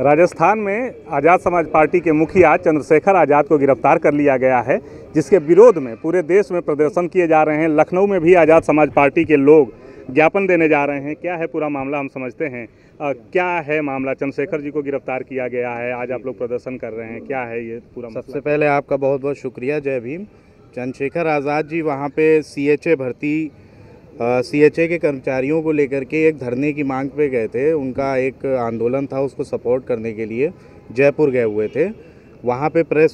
राजस्थान में आज़ाद समाज पार्टी के मुखिया चंद्रशेखर आज़ाद को गिरफ्तार कर लिया गया है, जिसके विरोध में पूरे देश में प्रदर्शन किए जा रहे हैं। लखनऊ में भी आज़ाद समाज पार्टी के लोग ज्ञापन देने जा रहे हैं। क्या है पूरा मामला, हम समझते हैं। क्या है मामला? चंद्रशेखर जी को गिरफ्तार किया गया है, आज आप लोग प्रदर्शन कर रहे हैं, क्या है ये पूरा? सबसे पहले आपका बहुत बहुत शुक्रिया, जय भीम। चंद्रशेखर आज़ाद जी वहाँ पे सीएचए के कर्मचारियों को लेकर के एक धरने की मांग पे गए थे। उनका एक आंदोलन था, उसको सपोर्ट करने के लिए जयपुर गए हुए थे। वहाँ पे प्रेस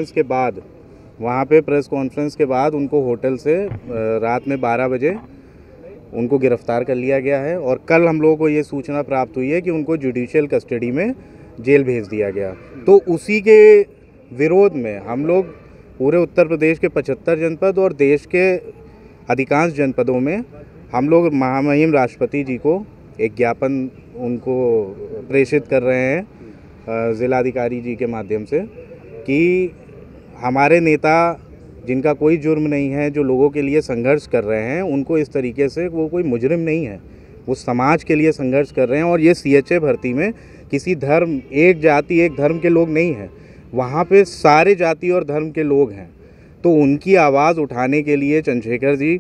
कॉन्फ्रेंस के बाद उनको होटल से रात में 12 बजे उनको गिरफ़्तार कर लिया गया है। और कल हम लोगों को ये सूचना प्राप्त हुई है कि उनको जुडिशियल कस्टडी में जेल भेज दिया गया। तो उसी के विरोध में हम लोग पूरे उत्तर प्रदेश के 75 जनपद और देश के अधिकांश जनपदों में हम लोग महामहिम राष्ट्रपति जी को एक ज्ञापन उनको प्रेषित कर रहे हैं ज़िलाधिकारी जी के माध्यम से, कि हमारे नेता जिनका कोई जुर्म नहीं है, जो लोगों के लिए संघर्ष कर रहे हैं, उनको इस तरीके से, वो कोई मुजरिम नहीं है, वो समाज के लिए संघर्ष कर रहे हैं। और ये सीएचए भर्ती में किसी धर्म, एक जाति एक धर्म के लोग नहीं हैं, वहाँ पे सारे जाति और धर्म के लोग हैं। तो उनकी आवाज़ उठाने के लिए चंद्रशेखर जी,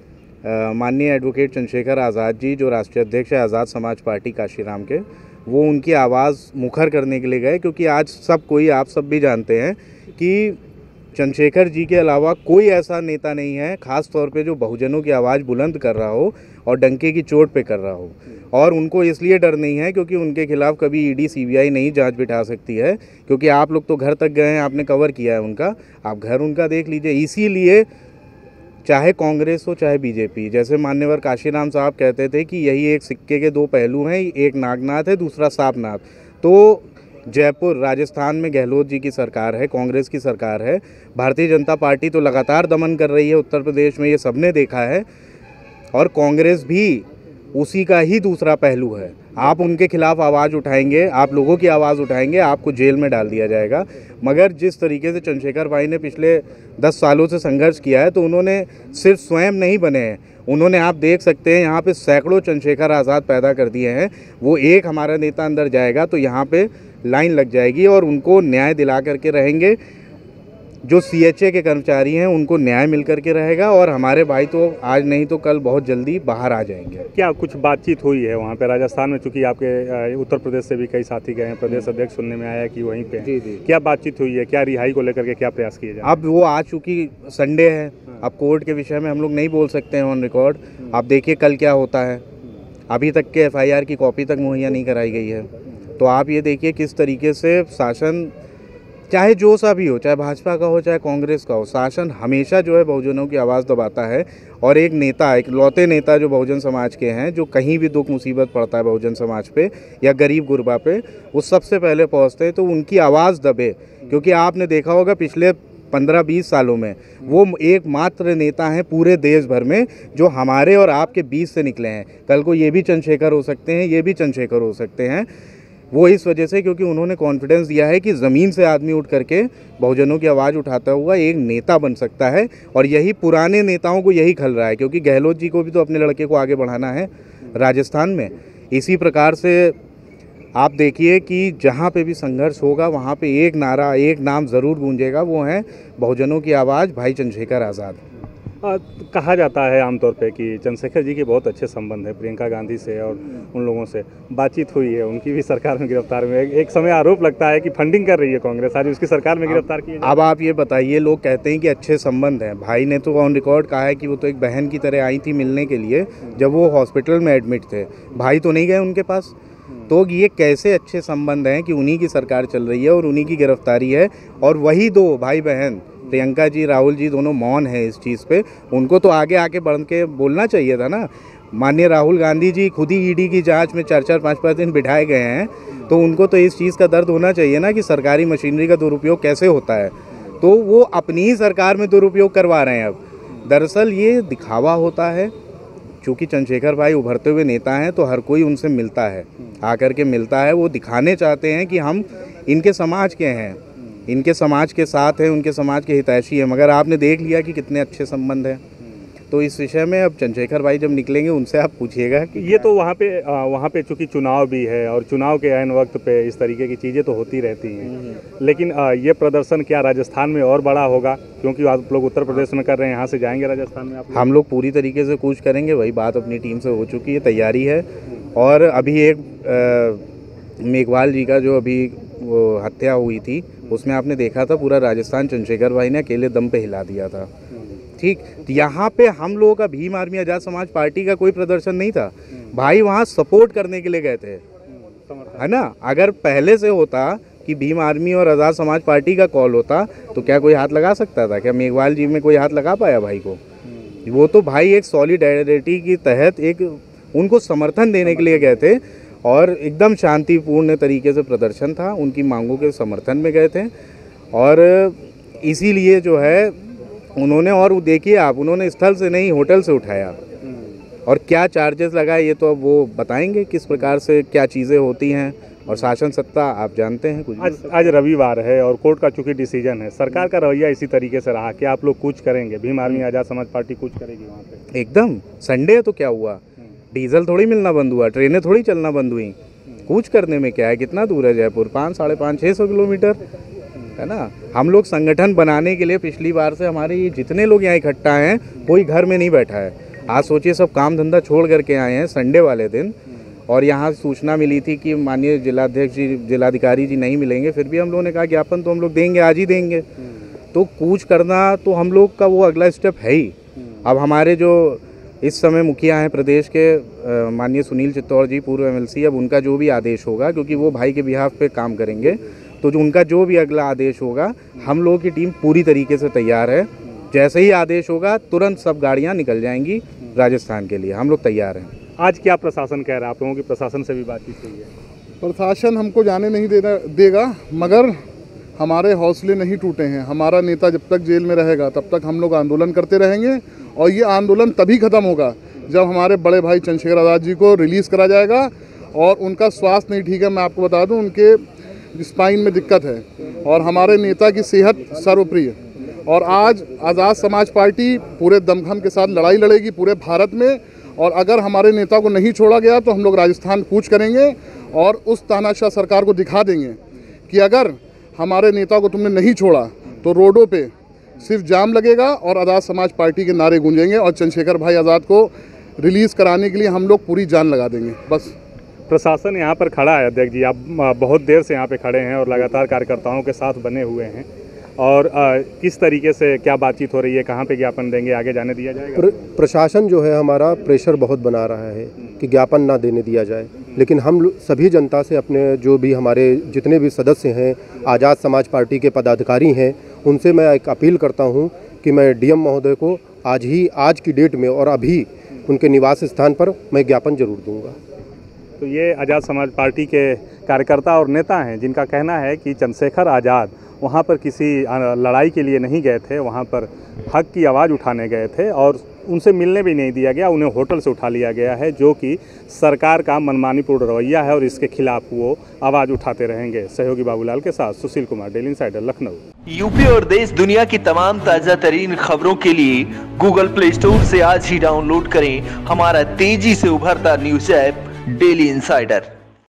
माननीय एडवोकेट चंद्रशेखर आज़ाद जी, जो राष्ट्रीय अध्यक्ष है आज़ाद समाज पार्टी काशीराम के, वो उनकी आवाज़ मुखर करने के लिए गए। क्योंकि आज सब कोई, आप सब भी जानते हैं कि चंद्रशेखर जी के अलावा कोई ऐसा नेता नहीं है, ख़ास तौर पे जो बहुजनों की आवाज़ बुलंद कर रहा हो और डंके की चोट पे कर रहा हो। और उनको इसलिए डर नहीं है क्योंकि उनके खिलाफ़ कभी ईडी सीबीआई नहीं जांच बिठा सकती है। क्योंकि आप लोग तो घर तक गए हैं, आपने कवर किया है उनका, आप घर उनका देख लीजिए। इसीलिए चाहे कांग्रेस हो चाहे बीजेपी, जैसे मान्यवर काशीराम साहब कहते थे कि यही एक सिक्के के दो पहलू हैं, एक नागनाथ है, दूसरा सांपनाथ। तो जयपुर राजस्थान में गहलोत जी की सरकार है, कांग्रेस की सरकार है। भारतीय जनता पार्टी तो लगातार दमन कर रही है उत्तर प्रदेश में, ये सबने देखा है। और कांग्रेस भी उसी का ही दूसरा पहलू है। आप उनके खिलाफ आवाज़ उठाएंगे, आप लोगों की आवाज़ उठाएंगे, आपको जेल में डाल दिया जाएगा। मगर जिस तरीके से चंद्रशेखर भाई ने पिछले 10 सालों से संघर्ष किया है, तो उन्होंने सिर्फ स्वयं नहीं बने हैं, उन्होंने, आप देख सकते हैं यहाँ पे सैकड़ों चंद्रशेखर आज़ाद पैदा कर दिए हैं। वो एक हमारा नेता अंदर जाएगा तो यहाँ पे लाइन लग जाएगी और उनको न्याय दिला करके रहेंगे। जो सीएचए के कर्मचारी हैं उनको न्याय मिल करके रहेगा और हमारे भाई तो आज नहीं तो कल बहुत जल्दी बाहर आ जाएंगे। क्या कुछ बातचीत हुई है वहाँ पे राजस्थान में? चूँकि आपके उत्तर प्रदेश से भी कई साथी गए हैं, प्रदेश अध्यक्ष सुनने में आया कि वहीं पे जी। क्या बातचीत हुई है? क्या रिहाई को लेकर के क्या प्रयास किए जाए? अब वो आज चूँकि संडे है, अब कोर्ट के विषय में हम लोग नहीं बोल सकते हैं ऑन रिकॉर्ड। आप देखिए कल क्या होता है। अभी तक के FIR की कॉपी तक मुहैया नहीं कराई गई है। तो आप ये देखिए किस तरीके से शासन, चाहे जो सा भी हो, चाहे भाजपा का हो चाहे कांग्रेस का हो, शासन हमेशा जो है बहुजनों की आवाज़ दबाता है। और एक नेता, एक लौते नेता जो बहुजन समाज के हैं, जो कहीं भी दुख मुसीबत पड़ता है बहुजन समाज पे या गरीब गुरबा पे, वो सबसे पहले पहुंचते हैं। तो उनकी आवाज़ दबे, क्योंकि आपने देखा होगा पिछले 15-20 सालों में वो एकमात्र नेता हैं पूरे देश भर में जो हमारे और आपके बीच से निकले हैं। कल को ये भी चंद्रशेखर हो सकते हैं, ये भी चंद्रशेखर हो सकते हैं। वो इस वजह से क्योंकि उन्होंने कॉन्फिडेंस दिया है कि ज़मीन से आदमी उठ करके बहुजनों की आवाज़ उठाता हुआ एक नेता बन सकता है। और यही पुराने नेताओं को यही खल रहा है, क्योंकि गहलोत जी को भी तो अपने लड़के को आगे बढ़ाना है राजस्थान में। इसी प्रकार से आप देखिए कि जहाँ पे भी संघर्ष होगा वहाँ पे एक नारा, एक नाम ज़रूर गूंजेगा, वो है बहुजनों की आवाज़, भाई चंद्रशेखर आज़ाद। कहा जाता है आमतौर पे कि चंद्रशेखर जी के बहुत अच्छे संबंध है प्रियंका गांधी से, और उन लोगों से बातचीत हुई है, उनकी भी सरकार में गिरफ्तार में एक समय आरोप लगता है कि फंडिंग कर रही है कांग्रेस, आज उसकी सरकार में गिरफ्तार की है। अब आप ये बताइए, लोग कहते हैं कि अच्छे संबंध हैं। भाई ने तो ऑन रिकॉर्ड कहा है कि वो तो एक बहन की तरह आई थी मिलने के लिए जब वो हॉस्पिटल में एडमिट थे, भाई तो नहीं गए उनके पास। तो ये कैसे अच्छे संबंध हैं कि उन्हीं की सरकार चल रही है और उन्हीं की गिरफ्तारी है, और वही दो भाई बहन प्रियंका जी, राहुल जी, दोनों मौन है इस चीज़ पे। उनको तो आगे आके बढ़ के बोलना चाहिए था ना। माननीय राहुल गांधी जी खुद ही ईडी की जांच में 4-4, 5-5 दिन बिठाए गए हैं, तो उनको तो इस चीज़ का दर्द होना चाहिए ना कि सरकारी मशीनरी का दुरुपयोग कैसे होता है। तो वो अपनी ही सरकार में दुरुपयोग करवा रहे हैं। अब दरअसल ये दिखावा होता है, चूँकि चंद्रशेखर भाई उभरते हुए नेता हैं तो हर कोई उनसे मिलता है, आकर के मिलता है। वो दिखाने चाहते हैं कि हम इनके समाज के हैं, इनके समाज के साथ हैं, उनके समाज के हितैषी हैं। मगर आपने देख लिया कि कितने अच्छे संबंध हैं। तो इस विषय में अब चंद्रशेखर भाई जब निकलेंगे उनसे आप पूछिएगा कि ये तो वहाँ पे चूंकि चुनाव भी है और चुनाव के ऐन वक्त पे इस तरीके की चीज़ें तो होती रहती हैं, लेकिन ये प्रदर्शन क्या राजस्थान में और बड़ा होगा, क्योंकि आप लोग उत्तर प्रदेश में कर रहे हैं, यहाँ से जाएंगे राजस्थान में आप लोग? हम लोग पूरी तरीके से कूच करेंगे, वही बात अपनी टीम से हो चुकी है, तैयारी है। और अभी एक मेघवाल जी का जो अभी वो हत्या हुई थी उसमें आपने देखा था पूरा राजस्थान चंद्रशेखर भाई ने अकेले दम पे हिला दिया था। ठीक, यहाँ पे हम लोगों का भीम आर्मी आज़ाद समाज पार्टी का कोई प्रदर्शन नहीं था, भाई वहाँ सपोर्ट करने के लिए गए थे, है ना। अगर पहले से होता कि भीम आर्मी और आज़ाद समाज पार्टी का कॉल होता तो क्या कोई हाथ लगा सकता था? क्या मेघवाल जी में कोई हाथ लगा पाया भाई को? वो तो भाई एक सॉलिडेरिटी के तहत एक उनको समर्थन देने के लिए गए थे और एकदम शांतिपूर्ण तरीके से प्रदर्शन था, उनकी मांगों के समर्थन में गए थे। और इसीलिए जो है उन्होंने, और देखिए आप, उन्होंने स्थल से नहीं होटल से उठाया। और क्या चार्जेस लगाए ये तो अब वो बताएंगे, किस प्रकार से क्या चीज़ें होती हैं। और शासन सत्ता आप जानते हैं कुछ। आज रविवार है और कोर्ट का चूंकि डिसीजन है, सरकार का रवैया इसी तरीके से रहा कि आप लोग कूच करेंगे, भीम आर्मी आज़ाद समाज पार्टी कूच करेगी वहाँ पे? एकदम, संडे है तो क्या हुआ, डीजल थोड़ी मिलना बंद हुआ, ट्रेनें थोड़ी चलना बंद हुई। कूच करने में क्या है, कितना दूर है जयपुर? 500, 550, 600 किलोमीटर है ना। हम लोग संगठन बनाने के लिए पिछली बार से हमारे ये जितने लोग यहाँ इकट्ठा हैं, कोई घर में नहीं बैठा है। आज सोचिए सब काम धंधा छोड़ करके आए हैं संडे वाले दिन, और यहाँ सूचना मिली थी कि माननीय जिलाध्यक्ष जी, जिलाधिकारी जी नहीं मिलेंगे, फिर भी हम लोगों ने कहा ज्ञापन तो हम लोग देंगे, आज ही देंगे। तो कूच करना तो हम लोग का वो अगला स्टेप है ही। अब हमारे जो इस समय मुखिया हैं प्रदेश के, माननीय सुनील चित्तौड़ जी, पूर्व एमएलसी, अब उनका जो भी आदेश होगा, क्योंकि वो भाई के बिहाफ पे काम करेंगे, तो जो उनका जो भी अगला आदेश होगा, हम लोगों की टीम पूरी तरीके से तैयार है। जैसे ही आदेश होगा तुरंत सब गाड़ियां निकल जाएंगी राजस्थान के लिए, हम लोग तैयार हैं। आज क्या प्रशासन कह रहा है? आप लोगों की प्रशासन से भी बातचीत हुई है? प्रशासन हमको जाने नहीं देगा, मगर हमारे हौसले नहीं टूटे हैं। हमारा नेता जब तक जेल में रहेगा तब तक हम लोग आंदोलन करते रहेंगे, और ये आंदोलन तभी ख़त्म होगा जब हमारे बड़े भाई चंद्रशेखर आज़ाद जी को रिलीज़ करा जाएगा। और उनका स्वास्थ्य नहीं ठीक है, मैं आपको बता दूं, उनके स्पाइन में दिक्कत है, और हमारे नेता की सेहत सर्वप्रिय। और आज आज़ाद समाज पार्टी पूरे दमखम के साथ लड़ाई लड़ेगी पूरे भारत में, और अगर हमारे नेता को नहीं छोड़ा गया तो हम लोग राजस्थान कूच करेंगे और उस तानाशाह सरकार को दिखा देंगे कि अगर हमारे नेता को तुमने नहीं छोड़ा तो रोडों पे सिर्फ जाम लगेगा और आज़ाद समाज पार्टी के नारे गूंजेंगे, और चंद्रशेखर भाई आज़ाद को रिलीज़ कराने के लिए हम लोग पूरी जान लगा देंगे। बस प्रशासन यहाँ पर खड़ा है। अध्यक्ष जी, आप बहुत देर से यहाँ पे खड़े हैं और लगातार कार्यकर्ताओं के साथ बने हुए हैं, और किस तरीके से क्या बातचीत हो रही है, कहाँ पे ज्ञापन देंगे, आगे जाने दिया जाएगा? प्रशासन जो है हमारा प्रेशर बहुत बना रहा है कि ज्ञापन ना देने दिया जाए, लेकिन हम सभी जनता से, अपने जो भी हमारे जितने भी सदस्य हैं, आज़ाद समाज पार्टी के पदाधिकारी हैं, उनसे मैं एक अपील करता हूं कि मैं डीएम महोदय को आज की डेट में और अभी उनके निवास स्थान पर मैं ज्ञापन जरूर दूंगा। तो ये आज़ाद समाज पार्टी के कार्यकर्ता और नेता हैं जिनका कहना है कि चंद्रशेखर आज़ाद वहाँ पर किसी लड़ाई के लिए नहीं गए थे, वहाँ पर हक की आवाज़ उठाने गए थे, और उनसे मिलने भी नहीं दिया गया, उन्हें होटल से उठा लिया गया है, जो कि सरकार का मनमानीपूर्ण रवैया है, और इसके खिलाफ वो आवाज़ उठाते रहेंगे। सहयोगी बाबूलाल के साथ सुशील कुमार, डेली इंसाइडर, लखनऊ। यूपी और देश दुनिया की तमाम ताज़ा तरीन खबरों के लिए गूगल प्ले स्टोर से आज ही डाउनलोड करें हमारा तेजी से उभरता न्यूज ऐप डेली इंसाइडर।